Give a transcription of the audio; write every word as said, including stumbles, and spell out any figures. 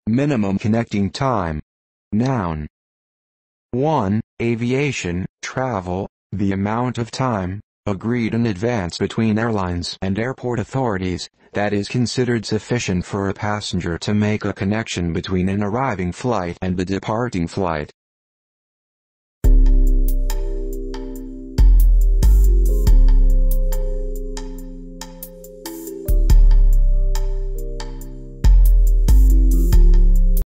Minimum connecting time. Noun. one. Aviation, travel, the amount of time, agreed in advance between airlines and airport authorities, that is considered sufficient for a passenger to make a connection between an arriving flight and the departing flight.